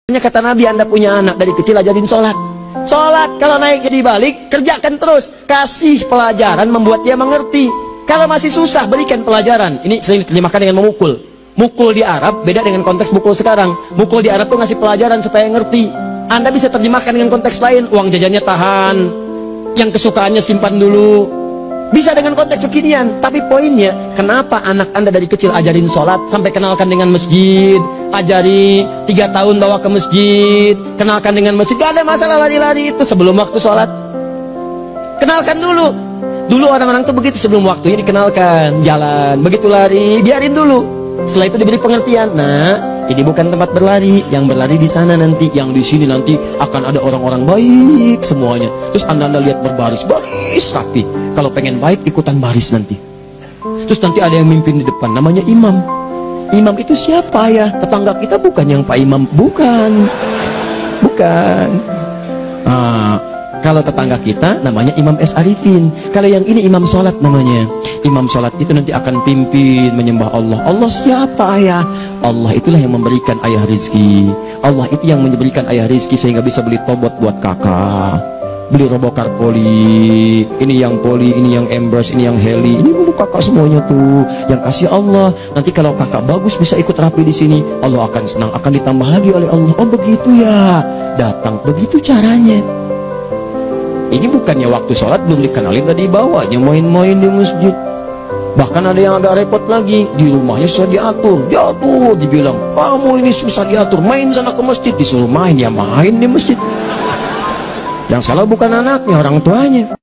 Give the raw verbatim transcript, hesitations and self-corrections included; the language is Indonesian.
Kata Nabi, Anda punya anak dari kecil ajarin sholat. Sholat kalau naik jadi balik, kerjakan terus. Kasih pelajaran membuat dia mengerti. Kalau masih susah, berikan pelajaran. Ini sering diterjemahkan dengan memukul. Mukul di Arab beda dengan konteks mukul sekarang. Mukul di Arab tuh ngasih pelajaran supaya ngerti. Anda bisa terjemahkan dengan konteks lain. Uang jajannya tahan, yang kesukaannya simpan dulu. Bisa dengan konteks kekinian. Tapi poinnya, kenapa anak Anda dari kecil ajarin sholat, sampai kenalkan dengan masjid, ajari tiga tahun bawa ke masjid, kenalkan dengan masjid. Gak ada masalah lari-lari itu sebelum waktu sholat. Kenalkan dulu. Dulu orang-orang tuh begitu, sebelum waktunya dikenalkan jalan, begitu lari biarin dulu. Setelah itu diberi pengertian. Nah, ini bukan tempat berlari, yang berlari di sana nanti, yang di sini nanti akan ada orang-orang baik semuanya. Terus anda, anda lihat berbaris, baris rapi. Kalau pengen baik ikutan baris nanti. Terus nanti ada yang mimpin di depan, namanya imam. Imam itu siapa ya? Tetangga kita bukan yang Pak Imam, bukan, bukan. Nah, kalau tetangga kita namanya Imam S. Arifin. Kalau yang ini imam sholat namanya. Imam sholat itu nanti akan pimpin menyembah Allah. Allah siapa ayah? Allah itulah yang memberikan ayah rizki. Allah itu yang memberikan ayah rizki sehingga bisa beli tobot buat kakak, beli robokar poli, ini yang poli, ini yang embrace, ini yang heli, ini untuk kakak semuanya tuh. Yang kasih Allah. Nanti kalau kakak bagus bisa ikut rapi di sini, Allah akan senang, akan ditambah lagi oleh Allah. Oh begitu ya, datang begitu caranya. Ini bukannya waktu sholat belum dikenalin tadi bawanya main-main di masjid. Bahkan ada yang agak repot lagi, di rumahnya susah diatur. Jatuh dibilang, kamu ini susah diatur, main sana ke masjid. Disuruh main, ya main di masjid. Yang salah bukan anaknya, orang tuanya.